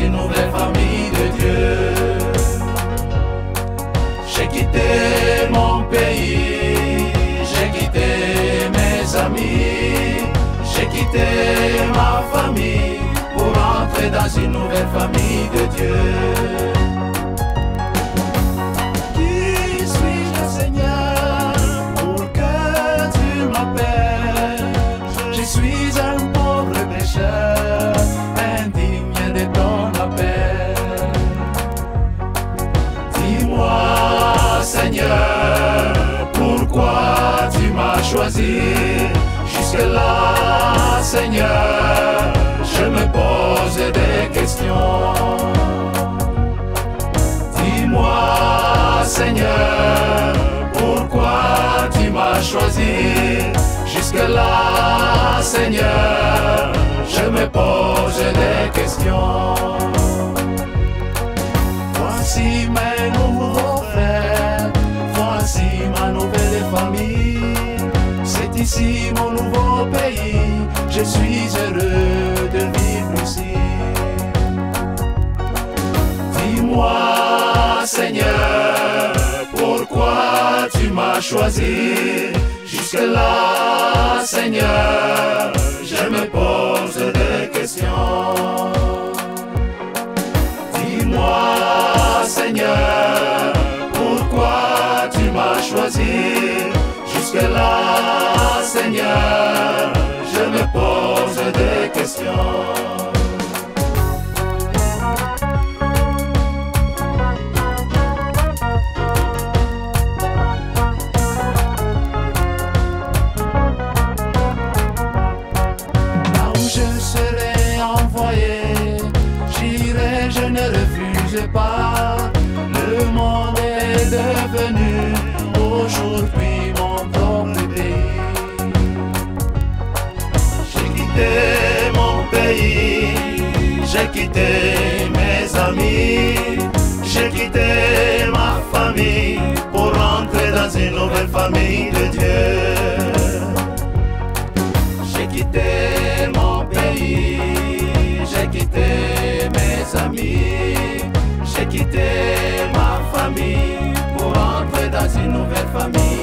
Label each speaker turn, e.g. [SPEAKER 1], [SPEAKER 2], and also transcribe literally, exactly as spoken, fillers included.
[SPEAKER 1] une nouvelle famille de Dieu. J'ai quitté mon pays, j'ai quitté mes amis, j'ai quitté ma famille pour entrer dans une nouvelle famille de Dieu. Qui suis-je, Seigneur, pour que tu m'appelles? Je suis un pauvre pécheur, indigne de ton appel. Dis-moi, Seigneur, pourquoi tu m'as choisi? Jusque-là, Seigneur, je me pose des questions. Dis-moi, Seigneur, pourquoi tu m'as choisi? Jusque-là, Seigneur, je me pose des questions. Voici mes nouveaux frères, voici ma nouvelle famille. C'est ici mon nouveau pays, je suis heureux de vivre ici. Dis-moi, Seigneur, pourquoi tu m'as choisi? Jusque-là, Seigneur, je me pose des questions. Dis-moi, Seigneur, pourquoi tu m'as choisi? Jusque-là, Seigneur, je me pose des questions. Là où je serai envoyé, j'irai, je ne refuse pas. Le monde est devenu aujourd'hui mon propre pays. J'ai quitté mon pays, j'ai quitté mes amis, j'ai quitté ma famille pour entrer dans une nouvelle famille de Dieu. J'ai quitté mon pays, j'ai quitté mes amis, j'ai quitté ma famille pour entrer dans une nouvelle famille.